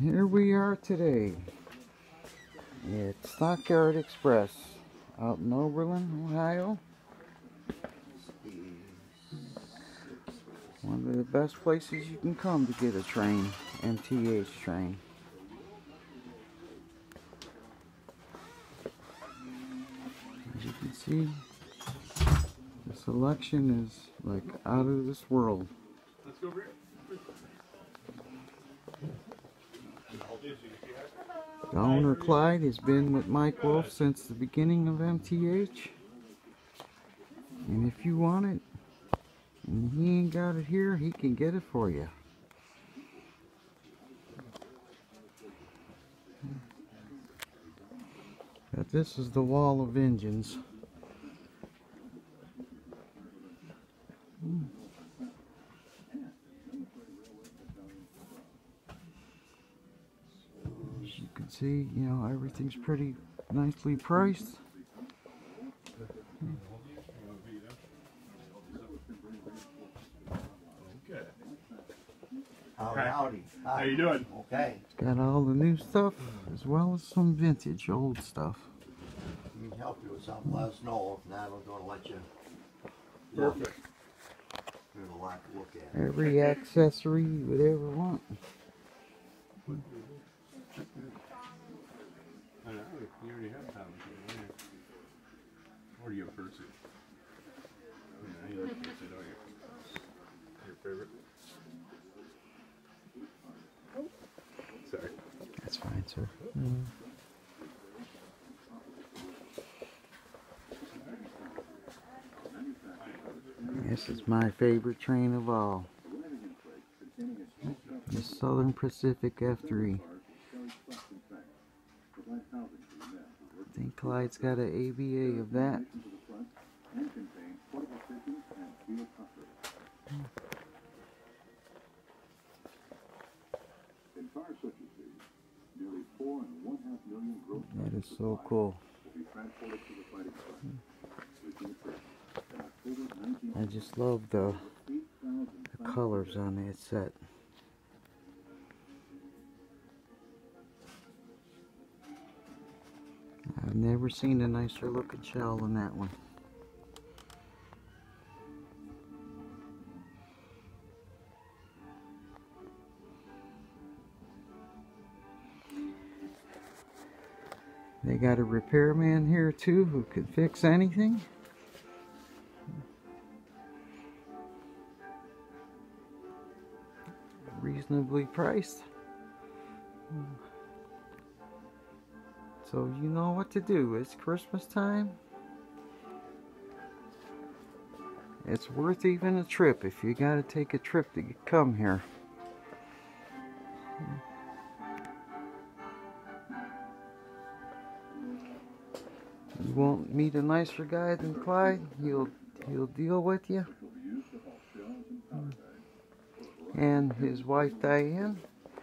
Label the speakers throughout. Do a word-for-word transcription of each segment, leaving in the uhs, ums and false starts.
Speaker 1: Here we are today at Stockyard Express out in Oberlin, Ohio. One of the best places you can come to get a train, M T H train. As you can see, the selection is like out of this world.
Speaker 2: Let's go over here.
Speaker 1: The owner, Clyde, has been with Mike Wolf since the beginning of M T H. And if you want it, and he ain't got it here, he can get it for you. But this is the wall of engines. As you can see, you know, everything's pretty nicely priced.
Speaker 2: Okay.
Speaker 3: Howdy, howdy. Hi.
Speaker 2: How you doing?
Speaker 3: Okay.
Speaker 1: It's got all the new stuff as well as some vintage old stuff.
Speaker 3: We can help you with something, let us know. If not, we're going to let you.
Speaker 2: Perfect.
Speaker 3: There's a lot to look at.
Speaker 1: Every accessory you would ever want.
Speaker 2: I know, you already have Thomas in there. Or do you have Percy? No, you like Percy, don't you? Your favorite? Sorry.
Speaker 1: That's fine, sir. Mm. This is my favorite train of all. The Southern Pacific F three. I think Clyde's got an A B A of that. That is so cool. I just love the, the colors on that set. I've never seen a nicer looking shell than that one. They got a repairman here too who can fix anything. Reasonably priced. So you know what to do. It's Christmas time. It's worth even a trip if you gotta take a trip to come here. You won't meet a nicer guy than Clyde. He'll he'll deal with you. And his wife Diane.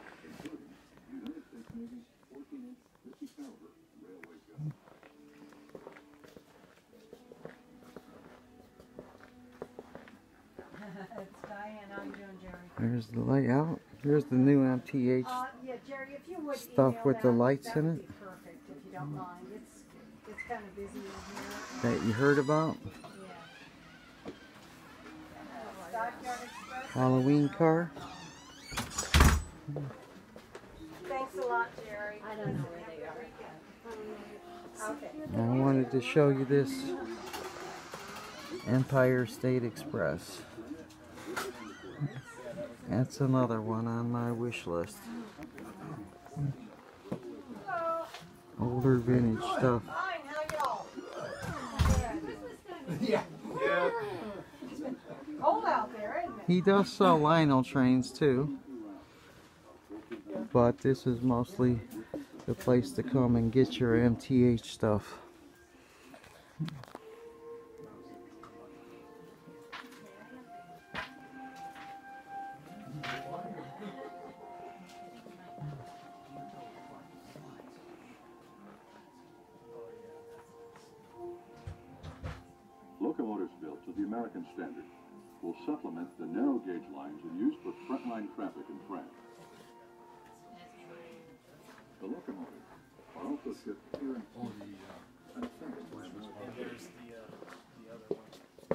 Speaker 4: It's Diane. How you doing, Jerry?
Speaker 1: There's the layout. Here's the new M T H
Speaker 4: Uh, yeah, Jerry, if you would
Speaker 1: stuff
Speaker 4: email
Speaker 1: with
Speaker 4: that,
Speaker 1: the lights
Speaker 4: that
Speaker 1: in
Speaker 4: would
Speaker 1: it.
Speaker 4: be perfect, if you don't mind. It's it's kind of busy in here.
Speaker 1: That you heard about.
Speaker 4: Yeah. Stockyard Express.
Speaker 1: Halloween car.
Speaker 4: Thanks a lot, Jerry. I don't know where they are. Okay.
Speaker 1: I wanted to show you this Empire State Express. That's another one on my wish list. Older vintage stuff.
Speaker 4: Fine, how y'all?
Speaker 3: Yeah.
Speaker 2: Yeah.
Speaker 4: Cold out there, isn't it?
Speaker 1: He does sell Lionel trains too, but this is mostly the place to come and get your M T H stuff.
Speaker 5: Locomotives built to the American standard will supplement the narrow gauge lines in use for frontline traffic in France. locomotive are also shipped here in
Speaker 2: Oh, the, uh,
Speaker 5: and assembled by American.
Speaker 6: There's the, uh, the other one.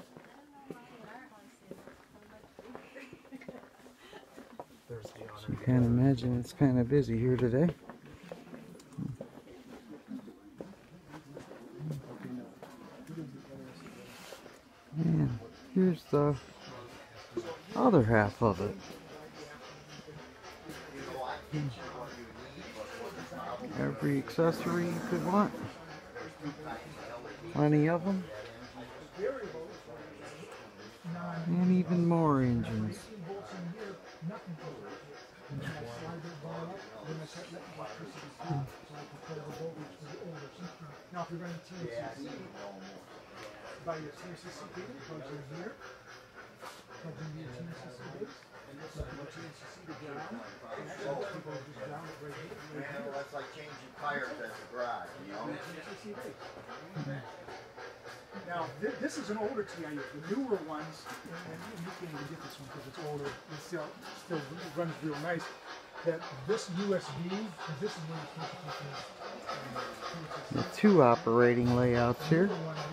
Speaker 6: There's the honor.
Speaker 1: Can't imagine it's kind of busy here today. And here's the other half of it. Every accessory you could want. Plenty of them. And even more engines.
Speaker 7: Now, if you're running T N C C, by your T N C C cable, plugs in here, plugs in your T N C C base, and this is your T N C C to ground, and actually people just ground it right here, right here.
Speaker 3: That's like changing tires at the garage, you know?
Speaker 7: T N C C base. Now, th this is an older T I U. The newer ones, and, and you can't even get this one because it's older, it still, still runs real nice. That this U S B, this is where it's
Speaker 1: The two operating layouts here.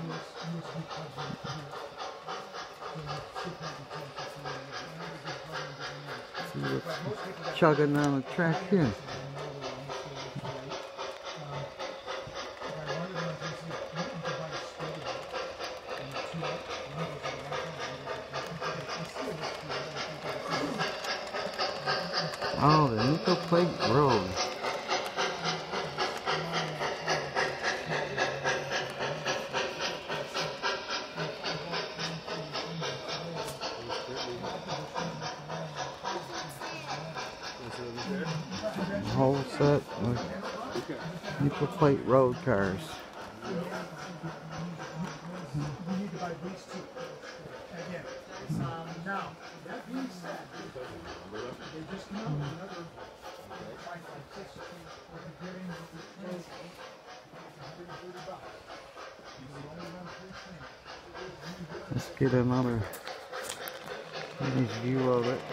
Speaker 1: See what's chugging on the track here. Oh, the Nickel Plate Road. A whole set of Nickel Plate Road cars.
Speaker 7: we need to buy these two. Again, um, now, that being said, they just come out with another five five six, we're getting one hundred thirty bucks. They only run three things.
Speaker 1: Let's get another nice view of it.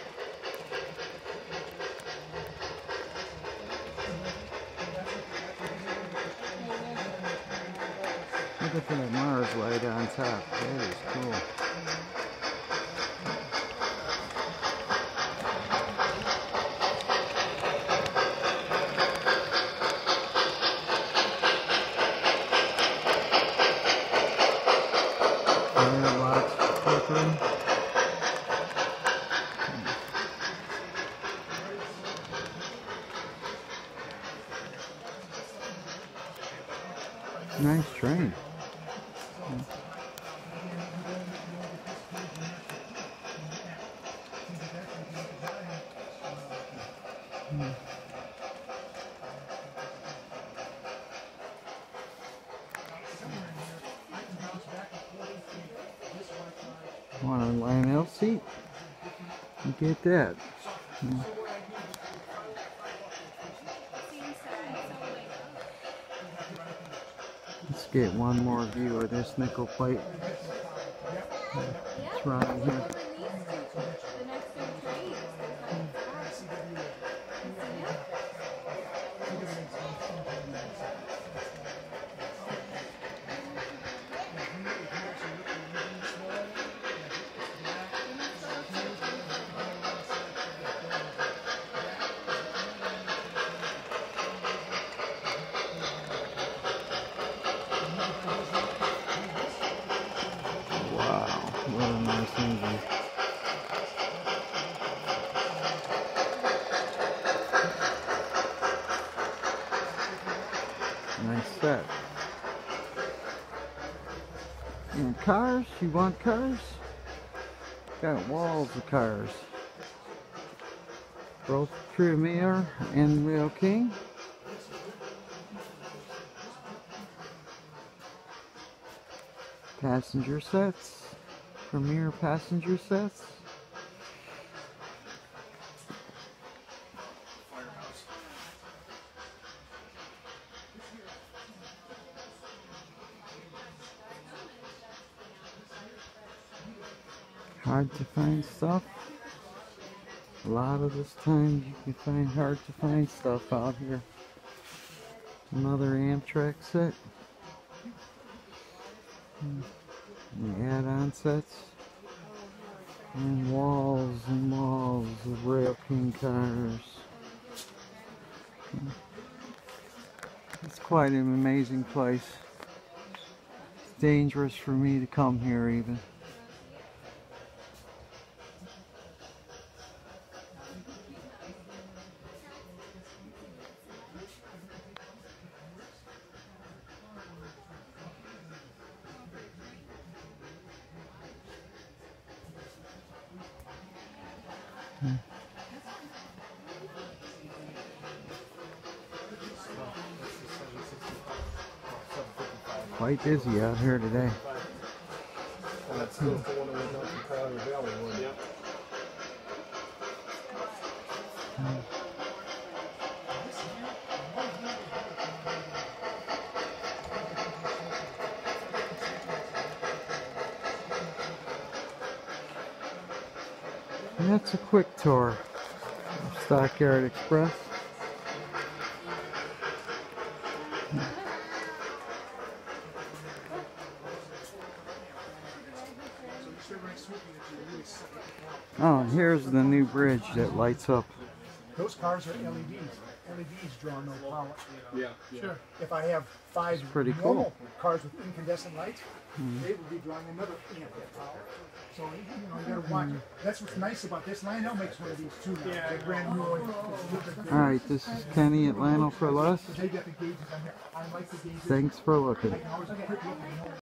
Speaker 1: Look at that Mars light on top. That is cool. Firebox flickering. Nice train. Want a Lionel seat? You get that. Hmm. Let's get one more view of this nickel plate. It's running here. Wow, what a nice engine. Nice set. And cars, you want cars? Got walls of cars. Both Premier and Rail King. Passenger sets, Premier passenger sets. Hard to find stuff. A lot of this time you can find hard to find stuff out here. Another Amtrak set. The add-on sets. And walls and walls of Rail King cars. It's quite an amazing place. It's dangerous for me to come here even. Quite busy out here today.
Speaker 6: And that's still the one that went down from Crowder Valley one. Yep.
Speaker 1: And that's a quick tour of Stockyard Express. Oh, and here's the new bridge that lights up.
Speaker 7: Those cars are L E Ds. L E Ds draw no power.
Speaker 2: Yeah.
Speaker 7: Sure. If I have five
Speaker 1: pretty
Speaker 7: normal
Speaker 1: cool.
Speaker 7: cars with incandescent lights, they would be drawing another amp of power. So you know you gotta watch. That's what's nice about this. Lionel makes one of these too. Yeah, a brand new one.
Speaker 1: Alright, this is Kenny at Lionel for Less.
Speaker 7: They got the gauges on here. I like the gauges.
Speaker 1: Thanks for looking.
Speaker 7: I can always quick look and know